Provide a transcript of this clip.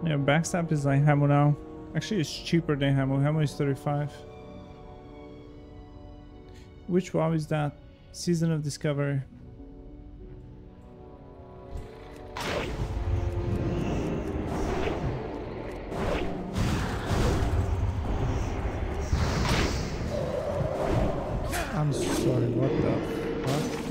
Yeah, backstab is like Hamo now. Actually, it's cheaper than Hamo. Hamo is 35. Which WoW is that? Season of Discovery. I'm sorry, what the fuck?